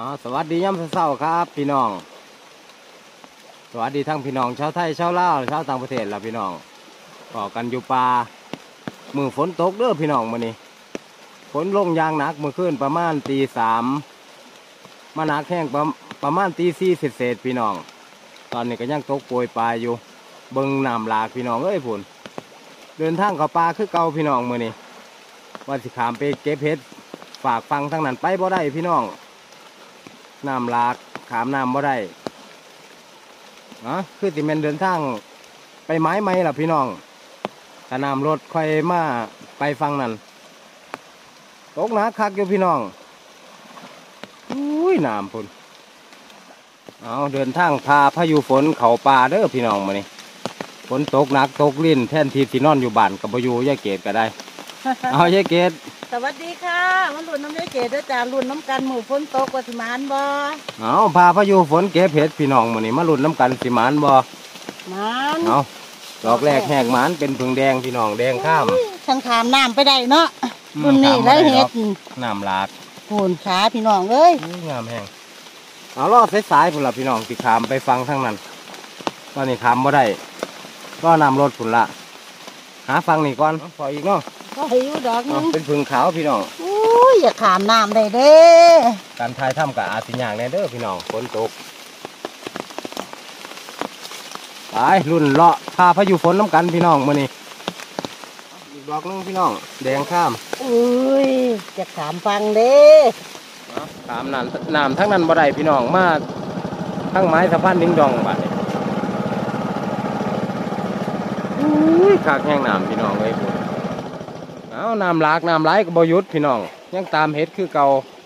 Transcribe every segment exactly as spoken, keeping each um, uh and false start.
สวัสดีย่ำเช้าครับพี่น้องสวัสดีทั้งพี่น้องชาวไทยชาวลาวชาวต่างประเทศล่ะพี่น้องก่อกันอยู่ป่ามือฝนตกเด้อพี่น้องมื้อนี้ฝนลงยางหนักเมื่อคืนประมาณตีสามมาหนักแห้งประประมาณตีสี่เศษพี่น้องตอนนี้ก็ยังตกโปรยปลายอยู่เบิ่งน้ำหลากพี่น้องเอ้ยพุ่นเดินทางเข้าป่าคือเก่าพี่น้องมื้อนี้ว่าสิขามไปเก็บเห็ดฝากฟังทางนั้นไปบ่ได้พี่น้องน้ำหลากขามน้ำบ่ได้นะคือติแมนเดินทางไปไม้ไหมล่ะพี่น้องถ้าน้ำรถค่อยมาไปฟังนั่นตกหนักคักอยู่พี่น้องอุ้ยน้ำพุ่นเอาเดินทางพาพายุฝนเขาป่าเด้อพี่น้องมานี่ฝนตกหนักตกลิ้นแทนที่ที่นอนอยู่บ้านกับอยู่ยายเกดก็ได้ เอายายเกดสวัสดีค่ะมันรุ่นน้ำยายเกดด้วยจ้ารุ่นน้ำกันหมู่ฝนตกว่าสิมานบ่เอาพาพายุฝนเก็บเห็ดพี่น้องมานี่มาลุ้นน้ำกันสิมานบ่มานเอาดอกแรกแหกหมานเป็นผึ่งแดงพี่น้องแดงข้ามช่างขามน้ำไปได้เนาะรุ่นนี้แล้วเห็ดน้ำหลากโผนขาพี่น้องเลยงามแห้งเอาล่อสายๆพุ่นละพี่น้องติขามไปฟังทั้งนั้นตอนนี้ขามบ่ได้ก็นำรถพุ่นละหาฟังนี่ก่อนพออีกเนาะก็หิวดอกนึงเป็นผึ่งขาวพี่น้องอุ้ยอย่าขามน้ำได้เด้การทายถ้ำกับอาสิญางแน่เด้อพี่น้องฝนตกไปรุ่นเลาะพาพายุฝนน้ำกันพี่น้องมื้อนี้อีกดอกนึงพี่น้องแดงข้ามอุ้ยจะขามฟังเด้ขามน้ำน้ำทั้งนั้นบ่ได้พี่น้องมาทั้งไม้สะพานดิ้งดองบัดนี้อุ้ยขากแห้งน้ำพี่น้องเลยพุ่นเอาน้ำหลากน้ำไหลก็บ่หยุดพี่น้องยังตามเห็ดคือเก่า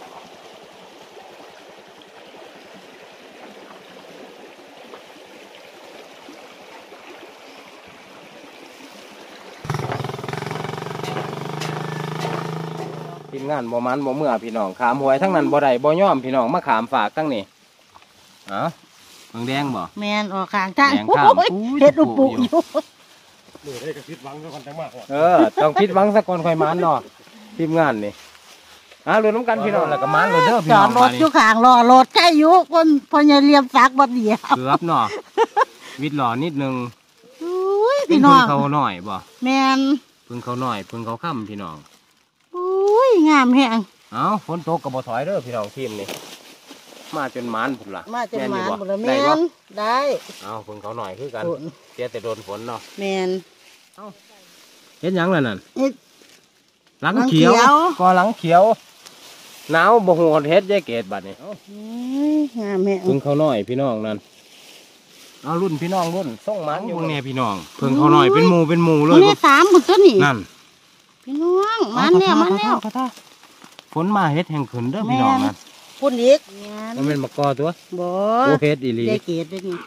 ทีมงานบ่มันบ่เมื่อพี่น้องขามหวยทั้งนั้นบ่ได้บ่ย่อมพี่น้องมาขามฝากทั้งนี้อ๋อเมืองแดงบ่แมนออกข้างทางเห็ดอุปุอยู่เออต้องพิดหวังสักคนค่อยมันเนาะทีมงานนี่อ่ะรวมน้ำกันพี่น้องแล้วก็มันเลยเด้อพี่น้องจอดรถอยู่ข้างรอรถใกล้อยู่คนพอจะเรียมซักบัดเดียวเกือบเนาะวิดหล่อนิดนึงพี่น้องเขาหน่อยบ่แมนพึ่งเขาหน่อยพึ่งเขาค่ำพี่น้องอุ้ยงามแฮงเอ้าฝนตกกับบ่ถอยเด้อพี่น้องทีมนี่มาจนมันพุ่นล่ะมาจนมันพุ่นละแมนได้เอ้าพึ่งเขาหน่อยคือกันเสียแต่โดนฝนเนาะแมนเอ้าเห็นยังล่ะนั่นหลังเขียวก็หลังเขียวหนาวบ่ฮู้เฮ็ดยายเกดบัดนี้งามแฮงพึ่งเขาหน่อยพี่น้องนั่นเอารุ่นพี่น้องรุ่นส่งมันอยู่เนี่ยพี่น้องพึ่งเขาหน่อยเป็นหมู่เป็นหมู่เลยนี่สามพุ่นตัวนี้นั่นพี่น้องมันเนี่ยมันแล้วฝนมาเฮ็ดแห่งขึ้นเด้อพี่น้องนั่นพุ่นอีกมันเป็นมะกอตัวบ่โอเฮ็ดอีหลียายเกดด้วยนี่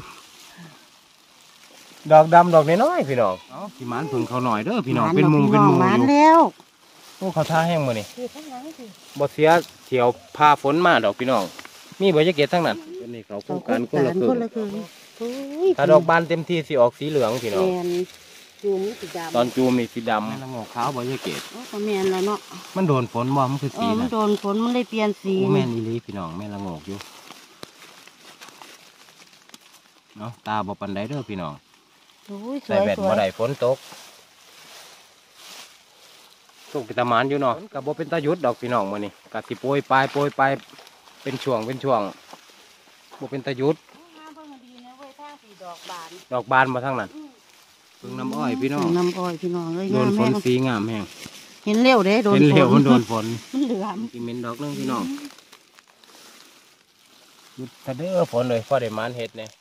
ดอกดำดอกน้อยๆพี่น้องเอ้าพี่มันพึ่งเขาหน่อยเด้อพี่น้องเป็นหมู่เป็นหมู่อยู่แล้วโอ้เขาท่าแห้งมื้อนี่บ่เสียเที่ยวพาฝนมาดอกพี่น้องมีบ่ยายเกดทั้งนั้นตัวนี้เขาคู่กันคนละครึ่งถ้าดอกบานเต็มที่สิออกสีเหลืองพี่น้องจูมสีดำตอนจูมมีสีดำแม่ละงอกขาวบ่ยายเกดก็แม่นแล้วเนาะมันโดนฝนบ่มันคือสีมันโดนฝนมันเลยเปลี่ยนสีแม่นอีหลีพี่น้องแม่ละงอกอยู่เนาะตาบ่ปานใดเด้อพี่น้องใส่แว่นบ่ได้ฝนตกตกเป็นตะมานอยู่เนาะกับบ่เป็นตะยุดดอกพี่น้องมื้อนี้กะสิโปรยปลายโปรยปลายเป็นช่วงเป็นช่วงบ่เป็นตะยุดดอกบานมาทั้งนั้นพึ่งน้ำอ้อยพี่น้องน้ำอ้อยพี่น้องเลยโดนฝนสีงามแห้งเห็นเร็วเด้โดนฝนเห็นเร็วมันโดนฝนมันเหลือมกินเม็นดอกนึงพี่น้องหยุดถ้าเด้อฝนเลยพอได้มันเห็ดเนี่ย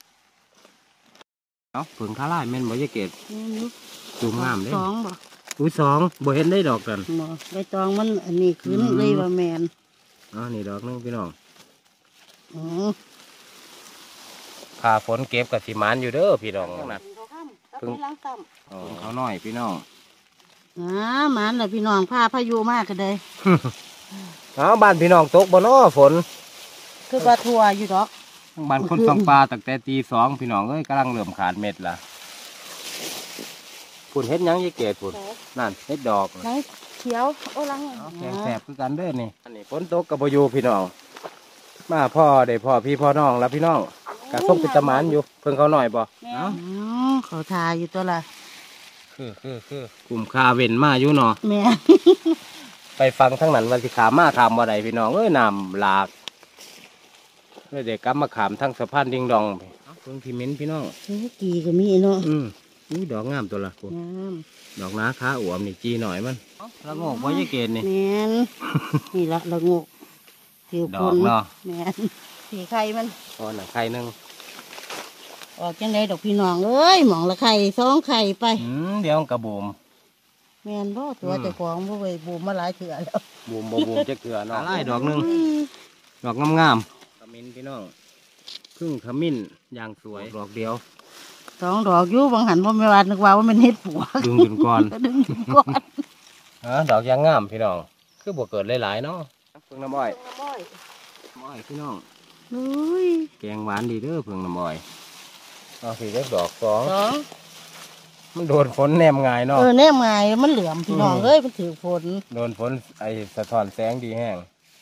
เอ้าพึ่งข้าไล่แม่นบ่ยายเกดจูงงามเลยสองบ่อุ้ยสองบ่เห็นได้ดอกกันบ่ใบตองมันอันนี้ขึ้นเลยว่าแมนอ๋อนี่ดอกนึงพี่น้องอ๋อพาฝนเก็บกับสีมันอยู่เด้อพี่น้องนะพึ่งเขาหน่อยพี่น้องอ่ามันเลยพี่น้องพาพายุมากกันเลยเอาบ้านพี่น้องตกบ่น้อฝนคือปลาทัวอยู่ดอกบ้านคนฟังปลาตั้งแต่ตีสองพี่น้องเอ้ยกำลังเริ่มขาดเม็ดละฝุ่นเฮ็ดยังยี่เกศฝุ่นนั่นเฮ็ดดอกไหนเขียวโอ้ลังแสบคือกันเด้อนี่อันนี้ฝนตกกับพายุพี่น้องมาพ่อได้พ่อพี่พ่อน้องแล้วพี่น้องกระส่งเป็นตะหมานอยู่เพิ่งเขาหน่อยบ่เอ้าเขาทาอยู่ตัวละคือคือคือกลุ่มคาเว้นมาอยู่เนาะแม่ไปฟังทั้งนั้นวันที่ขามาขามบ่ได้พี่น้องเอ้ยน้ำหลากเลยเด็กกลับมาขามทั้งสะพานดิงดองไปเพิ่งพี่มิ้นพี่น้องกีก็มีเนาะอืมนี่ดอกงามตัวละกูงามดอกนาขาอวมนี่จีหน่อยมันละงอกบ่ยายเกศนี่แม่นนี่ละละงูผิวดพอกนเนาะแม่นสีไข่มันพอหนังไข่หนึงออกจังไดดอกพี่น้องเอ้ยหมองละไข่สองไข่ไปอืมเดี๋ยวมันกระบูมแม่นบ่ตัวอืมเจ้าของบ่ไปบูมมาหลายเถื่อแล้วบูมบ่บูมจะเกลือเนาะไล่ดอกหนึงดอกงามๆขมิ้นพี่น้องครึ่งขมิ้นอย่างสวยดอกเดียวสองดอกอยู่บางหันบ่แม่ว่านึกว่าว่ามันเฮ็ดปัวดึงจนก่อนดึงถึงก่อนฮะดอกยางงามพี่น้องคือบ่เกิดหลายๆเนาะเพิ่งน้ำอ้อยน้ำอ้อยพี่น้องเฮ้ยแกงหวานดีเด้อเพิ่งน้ำอ้อยเอาสิเล็กดอกสองสองมันโดนฝนแนมง่ายเนาะเออแน่ไงมันเหลื่อมพี่น้องอืมเอ้ยมันถือฝนโดนฝนไอสะท้อนแสงดีแห้ง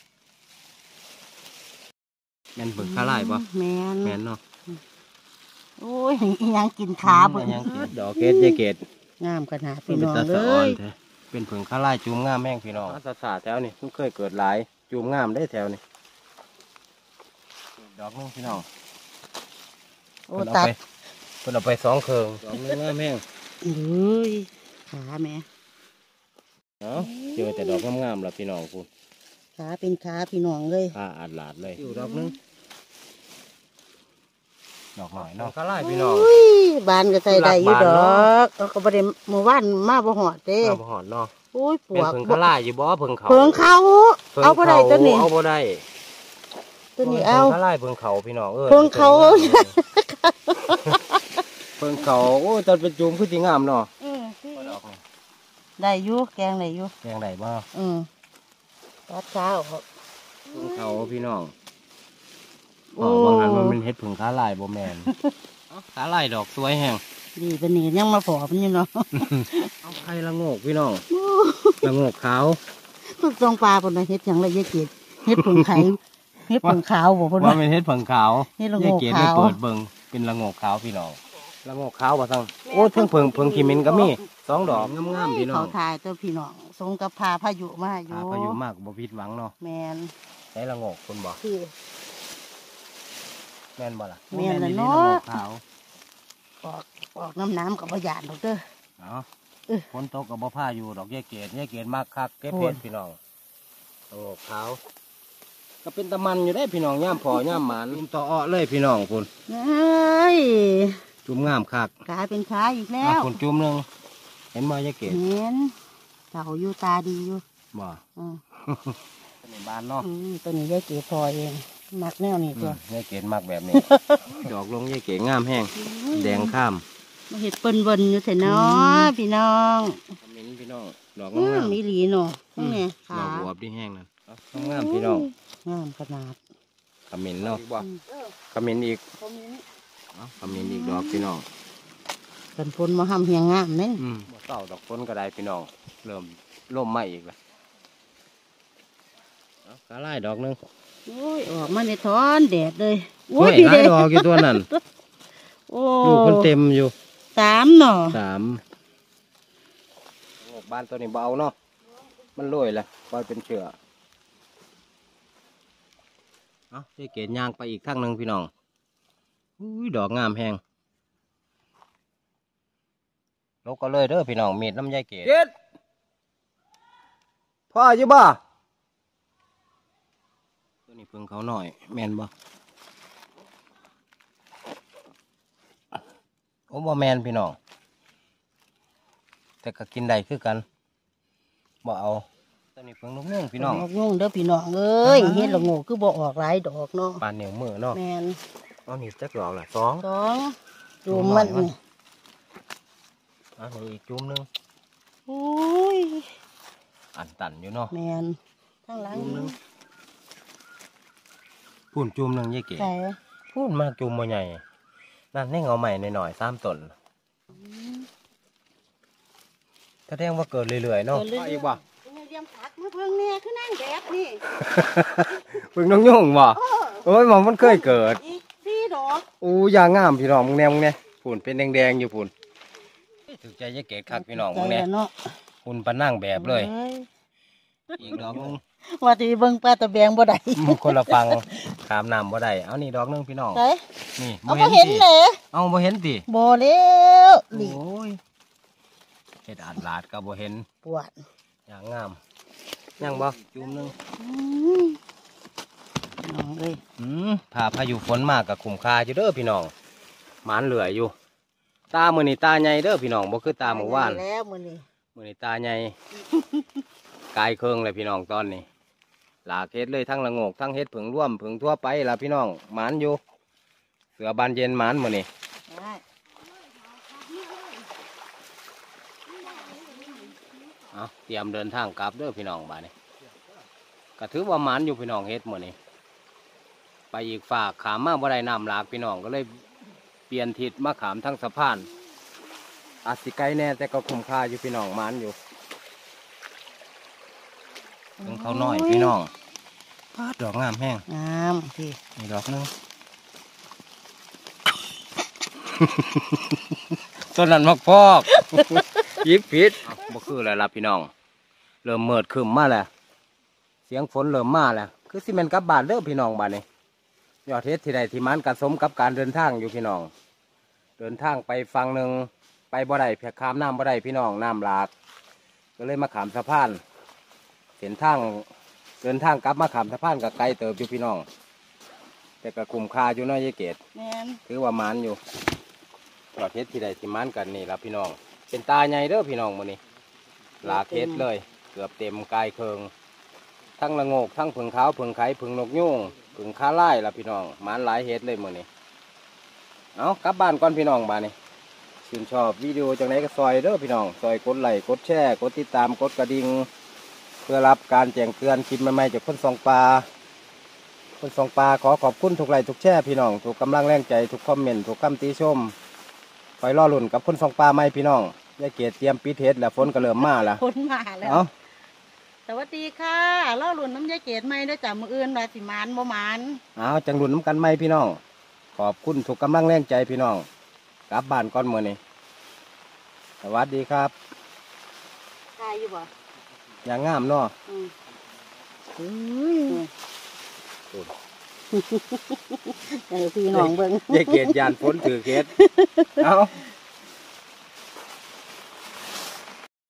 แม่นเบิ่งข้าไล่ปะแม่นแม่นเนาะโอ้ยอิหยังกินขาเบิ่งยังกินดอกเกดยายเกดงามขนาดเป็นพี่น้องตาเลสะอ่อนยแท้เป็นเพิ่งข้าไล่จูมงามแม่งพี่น้องสาสาแถวนี่มันเคยเกิดหลายจูมงามได้แถวนี่ดอกนึงพี่น้องโอ้เพิ่นเอาตัดไปเพิ่นเอาไปสองเคืองดอกนึงงามแม่งเอ้ยขาแม่เนาะเจอแต่ดอกงามๆแล้วพี่น้องคุณขาเป็นขาพี่น้องเลยผ้าอาดหลาดเลยอยู่ดอกนึงดอกหน่อยเนาะข้าไล่พี่น้องโอ้ยบานก็ใส่ได้อยู่ดหลักบานอเนาะกเราก็บ่ได้เมื่อวานมาบ่หอดเด้มาบ่หอดเนาะโอ้ยปเป็นวกเพิ่งข้าไล่อยู่บ่เพิ่งเขาเพิงเขาเอาบ่ได้ตัวนี้เอาบ่ได้ตัวนี้เอาเพิ่งข้าไล่เพิ่งเขาพี่น้องเออเพิ่งเขาเพิ่งเขาโอ้ยตอนเป็นจูมคือสิงามเนาะเออได้อยู่แกงได้อยู่แกงไหนบ้างอืมตัดขาออกเพิ่งเขาพี่น้องโอ้อ๋อบางหันมันเป็นเฮ็ดเพิ่งข้าไล่บ่แม่นข้าไล่ดอกสวยแฮงดีเป็นนี่ยังมาฝอบนี่เนาะเอาไข่ละโงกพี่น้องละโงกขาวฝึกตรงปลาคนนะเฮ็ดอย่างไรเยอะเกดเฮ็ดผงไข่เฮ็ดผงขาวบ่เพิ่นว่าว่าเป็นเฮ็ดเพิ่งขาวเฮ็ดละโงกยายเกียรติขาวได้เปิดเบิ่งเป็นละโงกขาวพี่น้องละโงกขาวบ่ซั่งโอ้เพิ่งเพิ่งเพิ่งขี้มินก็มีสองดอกงามๆพี่น้อเขางถ่ายตัวพี่น้องสงกับพาพายุมาอยู่หาพายุมากบ่ผิดหวังเนาะแมนใช้ละโงกคุณบ่คือแม่นบ่ล่ะแม่นล่ะดีๆเนาะละโงกขาวออกออกน้ำน้ำกับประหยัดดอกเด้อเนาะเออฝนตกกับบ่พาอยู่ดอกยายเกดยายเกดมากคักเก็บโอ้เพยชรพี่น้องโอ้ขาวก็เป็นตะมันอยู่ได้พี่น้องย่ามพอย่ามหมานจุ่มต่ออ้อเลยพี่น้องคุณเอ้ยจุ่มงามคักขาเป็นขาอีกแล้อ่ะวคุณจุ่มหนึงเห็นบ่ยายเกดเห็นเต่าอยู่ตาดีอยู่บ่อืมในบ้านเนาะอืมตัวนี้ยายเกดพอเองมักแนวนี้อืตัวมยายเกดมากแบบนี้ ดอกลงยายเกดงามแห้งแดงข้ามมาเห็ดเปิ้นเบิ้นอยู่เถอะเนาะพี่น้องขมิ้นพี่น้องดอกอืงามมๆมีหลีเนาะนี่ไงดขาอกบวบที่แห้งนั่นเอางามๆพี่น้องงามขนาดขมิ้นเนาะขมิ้นอีกเอาขมิ้นอีกดอกพี่น้องกันพนมาห้ำเฮียงงามเน่นอืมบ่เศร้าดอกฝนก็ได้พี่น้องเริ่มล่มมาอีกแล้วเอากระไล่ดอกหนึงโอ้ยออกมาในท้อนแดดเลยโอ้โอ้ยยพี่หลาเด็ยกดอกอยู่ตัวนั้นโอ้ลูกมันเต็มอยู่สามเนาะสามงอกบ้านตัวนี้เบเอาเนาะมันโรยแหละปล่อยเป็นเชือเอาเจ๊เกศย่างไปอีกข้างหนึ่งพี่น้องอุ้ยดอกงามแหงลกก็เลยเด้อพี่น้องมีดน้ำยายเกศเกศพ่ออยู่บ่ตัวนี้เพิ่งเขาหน่อยแม่นบ่โอ้บ่แมนพี่น้องแต่ก็กินได้คือกันบ่เอาตอนนี้เพิ่งลูกเนื่องพี่น้องงงเด้อพี่น้องเอ้ยเฮ็ดละโงกคือบ่ออกหลายดอกเนาะปานเหนียวมือเนาะแมนเอานี่จักดอกละสองสองจุ่มมันนี่อ่ะนี่อีกจุ่มหนึงโอ้ยอันตันอยู่เนาะแมนข้างหลังจุ่มหนึงพูนจุ่มหนึงยายเก๋ใส่พูนมากจุ่มบ่ใหญ่นั่นให้เงาใหม่หน่อยๆสามต้นแสดงว่าเกิดเรื่อยๆเนาะอีกบ่เตรียมผักมาเพิ่งเนี่ยคือนั่งแดดนี่เพิ่งน้องโยงบ่โอ้โอ้อ้ยหมองมันเคยเกิดอีกสี่ดอกอู้ยางงามพี่น้องมึงแนมึงเนี่ยฝุ่นเป็นแดงๆอยู่ฝุ่นถูกใจยายเกดคักพี่น้องมึงเนี่ยใจละเนาะฝุ่นปะนั่งแบบเลยอ้อีกดอกหนึงว่าที่เบิ่งปลาตะแบงบ่ได้มันคนละฟังขามน้ำบ่ได้เอานี่ดอกหนึงพี่น้องไสนี่เอาบ่เห็นติเลยเอาบ่เห็นติบ่แล้วโอ้นี่ยเฮ็ดอาดลาดก็บ่เห็นปวดอย่างงามยังบ่จุ่มหนึงอืมน้องเอ้ยอืมพาพายุฝนมากกับคุ้มค่าอยู่เด้อพี่น้องหมานเหลืออยู่ ตามื้อนี้ตาใหญ่เด้อพี่น้องบ่คือตาเมื่อวานได้แล้วมื้อนี้มื้อนี้ตาใหญ่ กายเคืองเลยพี่น้องตอนนี้หลากเฮ็ดเลยทั้งละโงกทั้งเฮ็ดผึ่งร่วมผึ่งทั่วไปล่ะพี่น้องหมานอยู่ เสือบานเย็นหมานมื้อนี้ได้เอาเตรียมเดินทางกลับเด้อพี่น้องบ้านนี้ก็ถือว่าหมานอยู่พี่น้องเฮ็ดมื้อนี้ไปอีกฝากขามมาบ่ได้น้ำหลากพี่น้องก็เลยเปลี่ยนทิศมาขามทั้งสะพานอาจสิไกลแน่แต่ก็คุ้มค่าอยู่พี่น้องหมานอยู่ถึงเขาน้อยพี่น้องพาดดอกงามแห้งงามพี่นี่ดอกหนึง ต้นนั้นมักพอก ยิบผิดบ่คืออะไรล่ะพี่น้อง เริ่มเมิดขึ้นมาแล้วเสียงฝนเริ่มมาแล้วคือสิเมนกลับบ้านเด้อพี่น้องบ้านนี้ยอดเฮ็ดที่ใดที่มันกระสมกับการเดินทางอยู่พี่น้อง เดินทางไปฝั่งหนึ่งไปบ่ได้เพียข้ามน้ำบ่ได้พี่น้องน้ำหลาก ก็เลยมาขามสะพานเส้นทางเดินทางกลับมาขามสะพานกับไกลเติบอยู่พี่น้อง แต่ก็คุ้มค่าอยู่เน้อยยายเกดแม่นถือว่ามันอยู่ยอดเฮ็ดที่ใดที่มันกันนี่ละพี่น้อง เป็นตาใหญ่เด้อพี่น้องมื้อนี้หลากเฮ็ดเลย เกือบเต็มกายเคืองทั้งละโงกทั้งผึ่งขาวผึ่งไข่ผึ่งนกยูงผึ่งคาไล่ละพี่น้องมันหลายเฮ็ดเลยมื้อนี้เอากลับบ้านก่อนพี่น้องบ้านนี้ชื่นชอบวิดีโอจังไหนก็ซอยเด้อพี่น้องซอยกดไลค์กดแชร์กดติดตามกดกระดิ่งเพื่อรับการแจ้งเตือนคลิปใหม่ๆจากคนสองปลาคนสองปลาขอขอบคุณทุกไลค์ทุกแชร์พี่น้องทุกกำลังแรงใจทุกคอมเมนต์ทุกคำติชมคอยรอลุ่นกับคนสองปลาใหม่พี่น้องยายเกดเตรียมปิดเฮ็ดแล้วฝนก็เริ่มมาแล้วคนมาแล้วเอาสวัสดีค่ะเล่าหลุนน้ำยายเกดไหมได้อจากมืออื่นว่าสิมานบ่มานเอาจังหลุนน้ำกันไหมพี่น้อง ขอบคุณทุกกำลังแรงใจพี่น้อง กลับบ้านก่อนมื้อนี้สวัสดีครับใช่อยู่บ่อย่างงามเนาะอืมอืมเออพี่น้องเบิ่งยายเกดยานฝนถือเกดเอา